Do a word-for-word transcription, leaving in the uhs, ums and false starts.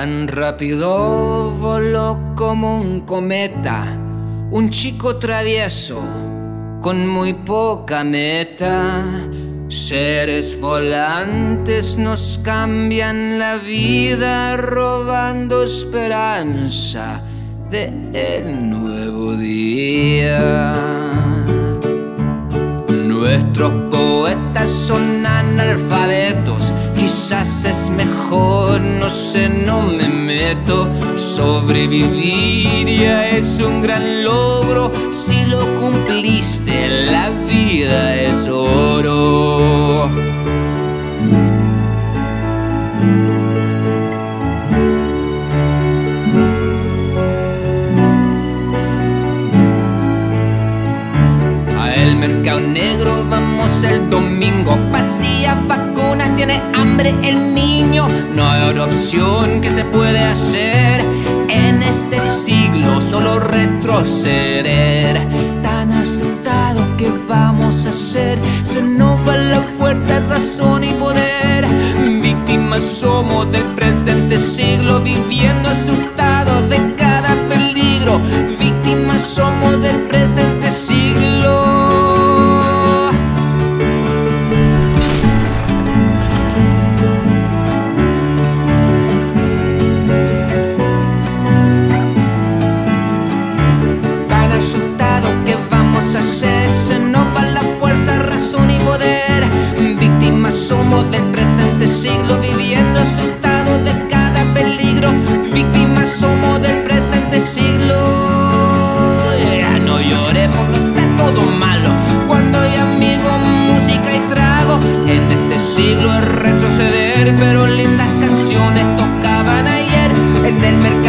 Tan rápido voló como un cometa, un chico travieso con muy poca meta. Seres volantes nos cambian la vida, robando esperanza de el nuevo día. Nuestros poetas son analfabetos, quizás es mejor, no sé, no me meto. Sobrevivir ya es un gran logro, si lo cumpliste, la vida es oro. El mercado negro vamos el domingo, pastillas, vacunas, tiene hambre el niño. No hay otra opción que se puede hacer en este siglo, solo retroceder. Tan asustado que vamos a hacer, se nos va la fuerza, razón y poder. Víctimas somos del presente siglo, viviendo asustados de cada peligro. Víctimas somos del presente siglo. Se nos va la fuerza, razón y poder. Víctimas somos del presente siglo, viviendo asustados de cada peligro. Víctimas somos del presente siglo. Ya no lloremos, no está todo malo cuando hay amigos, música y trago. En este siglo es retroceder, pero lindas canciones tocaban ayer en el mercado.